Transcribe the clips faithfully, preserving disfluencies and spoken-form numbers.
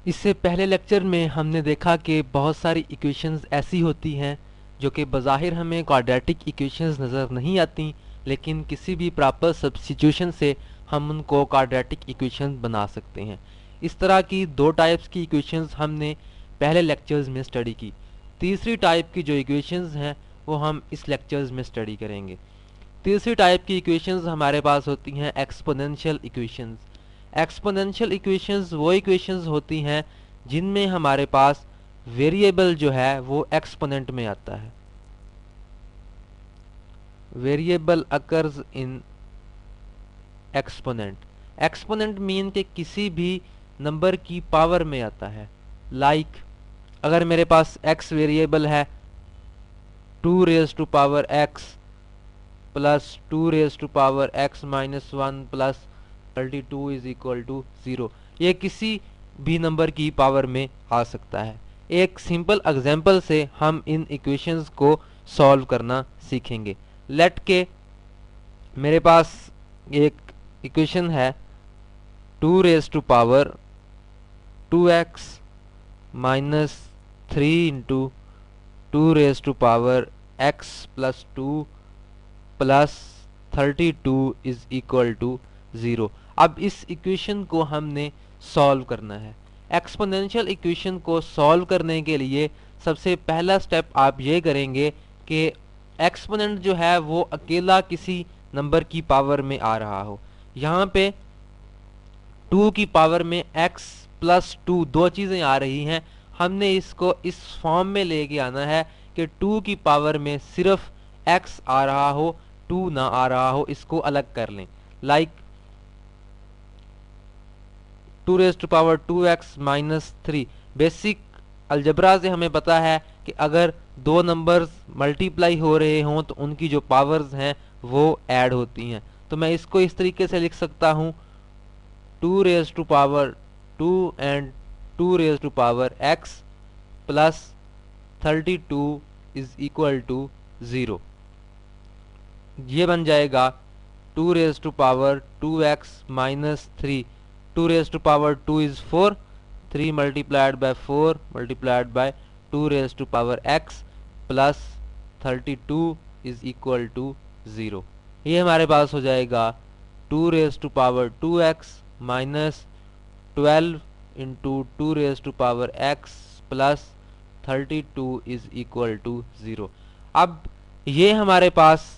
इससे पहले लेक्चर में हमने देखा कि बहुत सारी इक्वेशंस ऐसी होती हैं जो कि बज़ाहिर हमें क्वाड्रेटिक इक्वेशंस नज़र नहीं आती, लेकिन किसी भी प्रॉपर सब्स्टिट्यूशन से हम उनको क्वाड्रेटिक इक्वेशंस बना सकते हैं। इस तरह की दो टाइप्स की इक्वेशंस हमने पहले लेक्चर्स में स्टडी की। तीसरी टाइप की जो इक्वेशंस हैं वो हम इस लेक्चर्स में स्टडी करेंगे। तीसरी टाइप की इक्वेशंस हमारे पास होती हैं एक्सपोनेंशियल इक्वेशंस। एक्सपोनेंशियल इक्वेशंस वो इक्वेशंस होती हैं जिनमें हमारे पास वेरिएबल जो है वो एक्सपोनेंट में आता है। Variable occurs in exponent. Exponent mean के किसी भी नंबर की पावर में आता है। लाइक like, अगर मेरे पास x वेरिएबल है two raise to power x plus two raise to power x minus one plus thirty two is equal to zero, ये किसी भी नंबर की पावर में आ सकता है। एक सिंपल एग्जांपल से हम इन इक्वेशंस को सॉल्व करना सीखेंगे। लेट के मेरे पास एक इक्वेशन है two raise to power two x minus three into two raise to power x plus two plus thirty two is equal to zero. अब इस इक्वेशन को हमने सॉल्व करना है। एक्सपोनेंशियल इक्वेशन को सॉल्व करने के लिए सबसे पहला स्टेप आप ये करेंगे कि एक्सपोनेंट जो है वो अकेला किसी नंबर की पावर में आ रहा हो। यहाँ पे टू की पावर में x प्लस टू दो चीज़ें आ रही हैं, हमने इसको इस फॉर्म में लेके आना है कि टू की पावर में सिर्फ x आ रहा हो, टू ना आ रहा हो, इसको अलग कर लें। Like two raise to power two x minus three. Basic algebra से हमें पता है कि अगर दो नंबर्स मल्टीप्लाई हो रहे हों तो उनकी जो पावर्स हैं वो ऐड होती हैं। तो मैं इसको इस तरीके से लिख सकता हूँ two raise to power two and two raise to power x plus thirty two is equal to zero. ये बन जाएगा two raise to power two x minus three. Two raise to power two is four, three multiplied by four multiplied by two raise to power x plus thirty two is equal to zero. ये हमारे पास हो जाएगा two raise to power two x minus twelve into two raise to power x plus thirty two is equal to zero. अब ये हमारे पास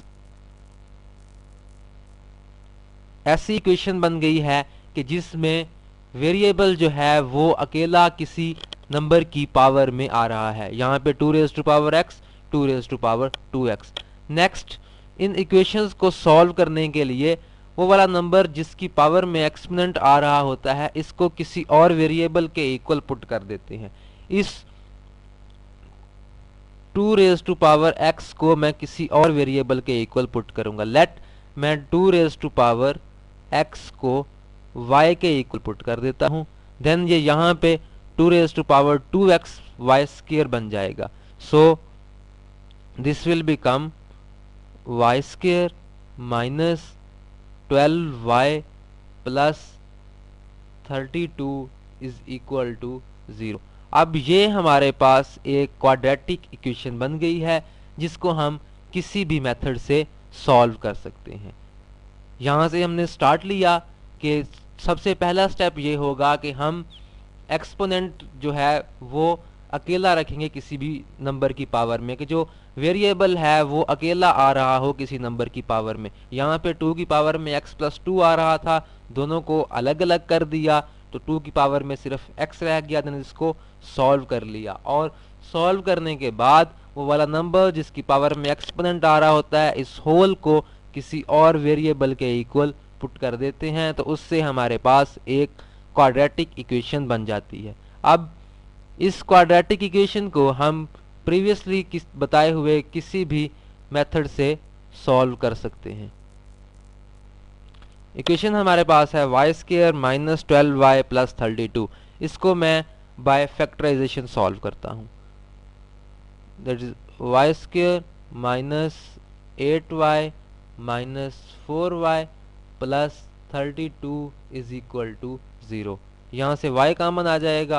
ऐसी equation बन गई है कि जिसमें वेरिएबल जो है वो अकेला किसी नंबर की पावर में आ रहा है। यहाँ पे two raise to power x, two raise to power two x. Next, इन इक्वेशंस को सॉल्व करने के लिए वो वाला नंबर जिसकी पावर में एक्सपोनेंट आ रहा होता है इसको किसी और वेरिएबल के इक्वल पुट कर देते हैं। इस two raise to power x को मैं किसी और वेरिएबल के इक्वल पुट करूंगा। लेट मैं two raise to power x को y के इक्वल पुट कर देता हूं। देन ये यहाँ पे two raise to power two x y square बन जाएगा। So this will become y square minus twelve y plus thirty two is equal to zero. अब ये हमारे पास एक क्वाड्रेटिक इक्वेशन बन गई है जिसको हम किसी भी मेथड से सॉल्व कर सकते हैं। यहाँ से हमने स्टार्ट लिया कि सबसे पहला स्टेप ये होगा कि हम एक्सपोनेंट जो है वो अकेला रखेंगे किसी भी नंबर की पावर में, कि जो वेरिएबल है वो अकेला आ रहा हो किसी नंबर की पावर में। यहाँ पे टू की पावर में x प्लस टू आ रहा था, दोनों को अलग अलग कर दिया तो टू की पावर में सिर्फ x रह गया। देन इसको सॉल्व कर लिया और सॉल्व करने के बाद वो वाला नंबर जिसकी पावर में एक्सपोनेंट आ रहा होता है इस होल को किसी और वेरिएबल के इक्वल पुट कर देते हैं, तो उससे हमारे पास एक क्वाड्रेटिक इक्वेशन बन जाती है। अब इस क्वाड्रेटिक इक्वेशन को हम प्रीवियसली किस बताए हुए किसी भी मेथड से सॉल्व कर सकते हैं। इक्वेशन हमारे पास है y square minus twelve y plus thirty two. इसको मैं बाय फैक्टराइजेशन सॉल्व करता हूँ। That is y square minus eight y minus four y plus thirty two is equal to zero. यहाँ से y कॉमन आ जाएगा,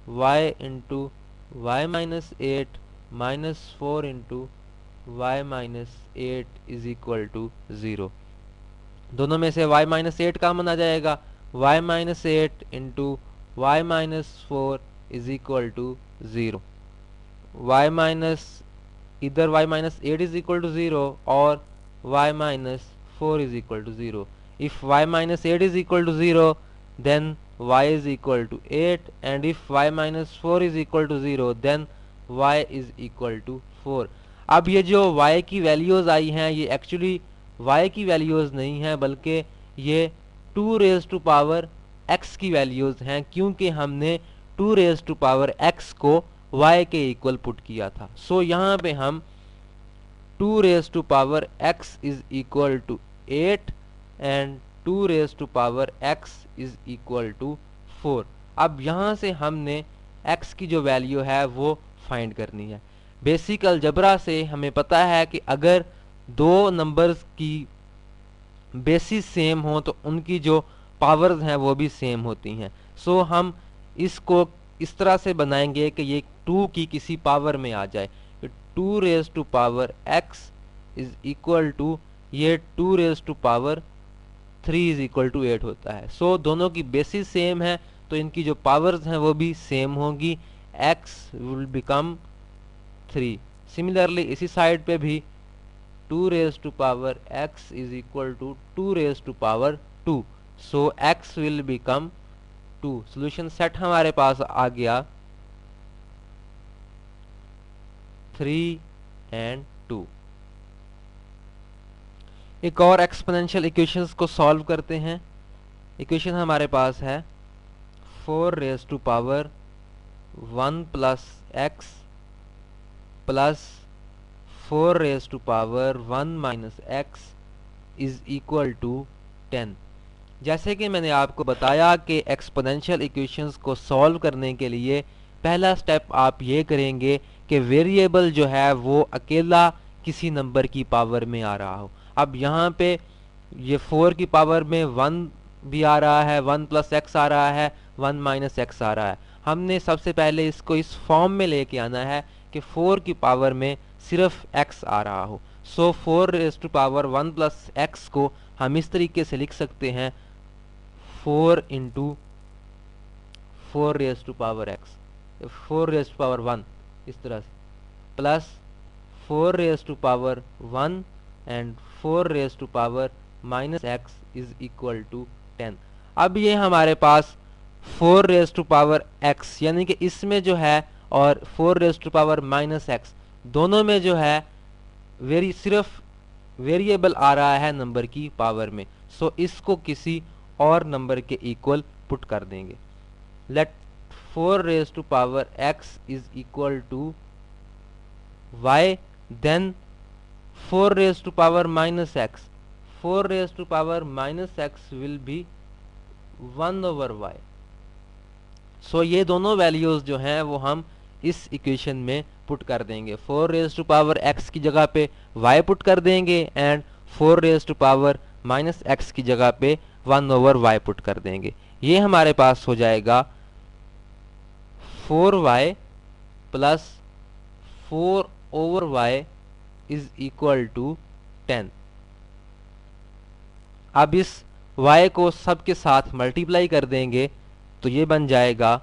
y into y minus eight minus four into y minus eight is equal to zero. दोनों में से y minus eight common आ जाएगा, y minus eight into y minus four is equal to zero. y minus इधर y minus eight is equal to zero और y minus four is equal to zero. If y minus eight is equal to zero then y is equal to eight and if y minus four is equal to zero then y is equal to four. अब ये जो y की values आई हैं ये actually y की values नहीं है बल्कि ये two raise to power x की वैल्यूज हैं, क्योंकि हमने two raise to power x को y के इक्वल पुट किया था। सो so, यहाँ पे हम two raise to power x is equal to eight and two raise to power x is equal to four. अब यहाँ से हमने x की जो वैल्यू है वो फाइंड करनी है। बेसिक अलजबरा से हमें पता है कि अगर दो नंबर्स की बेसिस सेम हो तो उनकी जो पावर्स हैं वो भी सेम होती हैं। सो so, हम इसको इस तरह से बनाएंगे कि ये टू की किसी पावर में आ जाए। Two raise to power x is equal to ये two raise to power three is equal to eight होता है। सो so, दोनों की बेसिस सेम है तो इनकी जो पावर्स हैं वो भी सेम होंगी, x will become three. Similarly इसी साइड पे भी two raise to power x is equal to two raise to power two, so x will become two. Solution set हमारे पास आ गया थ्री एंड टू। एक और एक्सपोनेंशियल इक्वेशंस को solve करते हैं। इक्वेशन हमारे पास है four raise to power one plus x plus four raise to power one minus x is equal to ten. जैसे कि मैंने आपको बताया कि एक्सपोनेंशियल इक्वेशंस को सॉल्व करने के लिए पहला स्टेप आप ये करेंगे कि वेरिएबल जो है वो अकेला किसी नंबर की पावर में आ रहा हो। अब यहाँ पे ये फोर की पावर में वन भी आ रहा है, वन प्लस एक्स आ रहा है, वन माइनस एक्स आ रहा है। हमने सबसे पहले इसको इस फॉर्म में लेके आना है कि फोर की पावर में सिर्फ x आ रहा हो। So four raise to power one plus x को हम इस तरीके से लिख सकते हैं four into four raise to power x, four raise to power one इस तरह से, plus four raise to power one and four raise to power minus x is equal to ten. अब ये हमारे पास four raise to power x यानी कि इसमें जो है और four raise to power minus x दोनों में जो है वेरी सिर्फ वेरिएबल आ रहा है नंबर की पावर में। सो so, इसको किसी और नंबर के इक्वल पुट कर देंगे। Let four raise to power x is equal to y, then four raise to power minus x, four raise to power minus x will be one over y. So ये दोनों values जो हैं वो हम इस equation में put कर देंगे। Four raise to power x की जगह पे y पुट कर देंगे and four raise to power minus x की जगह पे वन ओवर वाई पुट कर देंगे। ये हमारे पास हो जाएगा four y plus four over y is equal to ten. अब इस y को सबके साथ मल्टीप्लाई कर देंगे तो ये बन जाएगा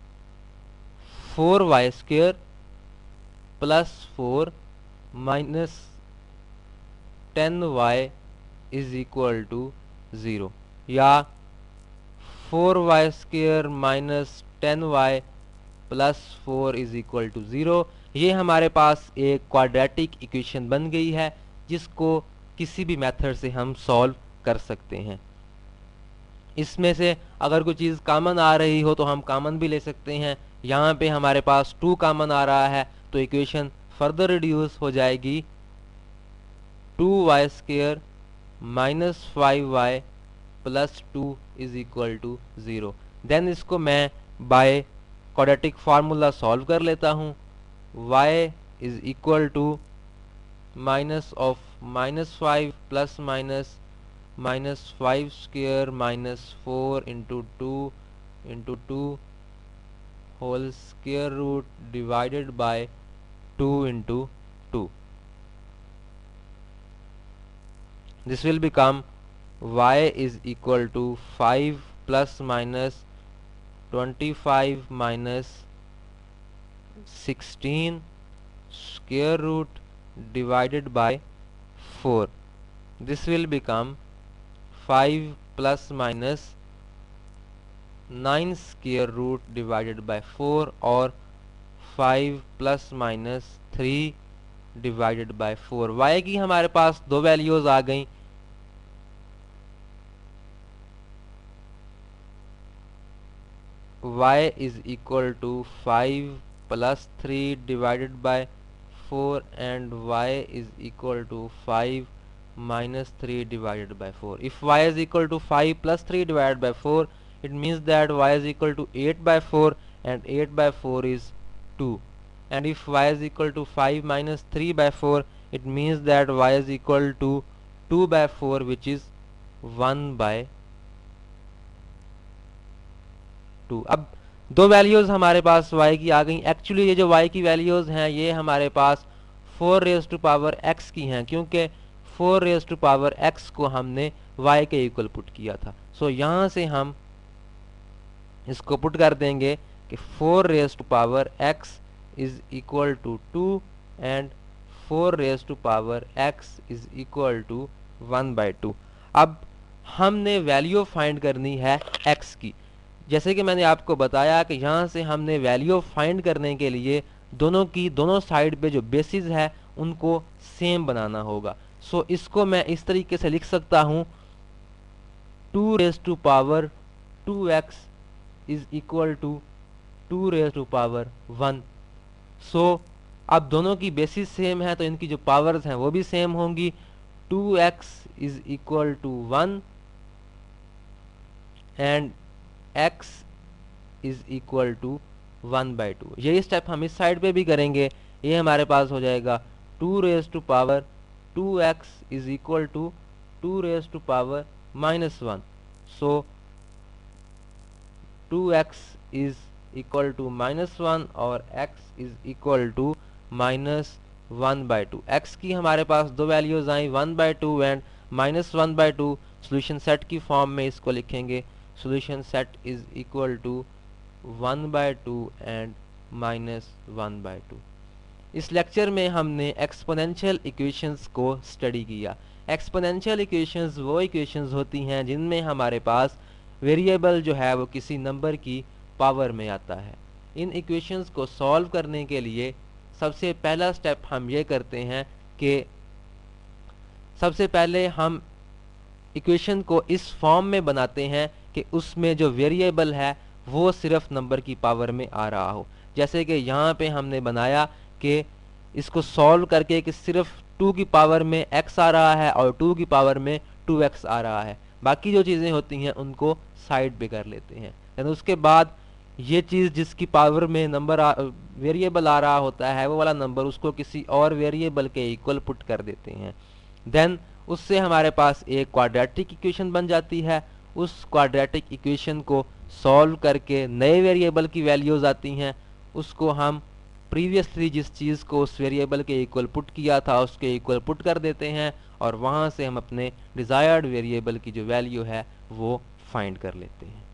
four y square plus four minus ten y is equal to zero, या four y square minus ten y plus four is equal to zero. ये हमारे पास एक क्वाड्रेटिक इक्वेशन बन गई है जिसको किसी भी मेथड से हम सॉल्व कर सकते हैं। इसमें से अगर कोई चीज़ कॉमन आ रही हो तो हम कॉमन भी ले सकते हैं। यहाँ पे हमारे पास टू कॉमन आ रहा है तो इक्वेशन फर्दर रिड्यूस हो जाएगी two y square minus five y plus two is equal to zero. Then इसको मैं बाय क्वाड्रेटिक फार्मूला सॉल्व कर लेता हूँ। y is equal to minus of minus five plus minus minus five square minus four into two into two whole square root divided by two into two. This will become y is equal to five plus minus twenty-five minus sixteen square root divided by four. This will become five plus minus nine square root divided by four और five plus minus three divided by four. y की हमारे पास दो values आ गई। y is equal to five plus three divided by four and y is equal to five minus three divided by four. If y is equal to five plus three divided by four, it means that y is equal to eight by four and eight by four is two. And if y is equal to five minus three by four, it means that y is equal to two by four, which is one by two. अब दो values हमारे पास y की आ गई। Actually ये जो y की values हैं ये हमारे पास four raise to power x की हैं, क्योंकि four raise to power x को हमने y के इक्वल पुट किया था। सो so, यहाँ से हम इसको पुट कर देंगे कि four raise to power x is equal to two and four raise to power x is equal to one by two. अब हमने वैल्यू फाइंड करनी है x की। जैसे कि मैंने आपको बताया कि यहाँ से हमने वैल्यू फाइंड करने के लिए दोनों की दोनों साइड पे जो बेसिस है उनको सेम बनाना होगा। सो so, इसको मैं इस तरीके से लिख सकता हूँ two raise to power two x is equal to two raise to power one. So अब दोनों की बेसिस सेम है तो इनकी जो पावर्स हैं वो भी सेम होंगी। Two x is equal to one and x is equal to one by two. यही स्टेप हम इस साइड पे भी करेंगे। ये हमारे पास हो जाएगा two raise to power two x is equal to two raise to power minus one. So two x is equal to minus one और x is equal to minus one by two. X की हमारे पास दो values आई, one by two and minus one by two. Solution set की form में इसको लिखेंगे। solution set is equal to one by two and minus one by to. इस लेक्चर में हमने एक्सपोनेंशियल इक्वेशंस को स्टडी किया। एक्सपोनेंशियल इक्वेशंस वो इक्वेशंस होती हैं जिनमें हमारे पास वेरिएबल जो है वो किसी नंबर की पावर में आता है। इन इक्वेशंस को सॉल्व करने के लिए सबसे पहला स्टेप हम ये करते हैं कि सबसे पहले हम इक्वेशन को इस फॉर्म में बनाते हैं कि उसमें जो वेरिएबल है वो सिर्फ नंबर की पावर में आ रहा हो। जैसे कि यहाँ पे हमने बनाया कि इसको सॉल्व करके कि सिर्फ टू की पावर में x आ रहा है और टू की पावर में टू एक्स आ रहा है। बाकी जो चीज़ें होती हैं उनको साइड पे कर लेते हैं। यानी उसके बाद ये चीज़ जिसकी पावर में नंबर वेरिएबल आ रहा होता है वो वाला नंबर उसको किसी और वेरिएबल के इक्वल पुट कर देते हैं। देन उससे हमारे पास एक क्वाड्रेटिक इक्वेशन बन जाती है। उस क्वाड्रेटिक इक्वेशन को सॉल्व करके नए वेरिएबल की वैल्यूज आती हैं, उसको हम प्रीवियसली जिस चीज़ को उस वेरिएबल के इक्वल पुट किया था उसके इक्वल पुट कर देते हैं और वहाँ से हम अपने डिज़ायर्ड वेरिएबल की जो वैल्यू है वो फाइंड कर लेते हैं।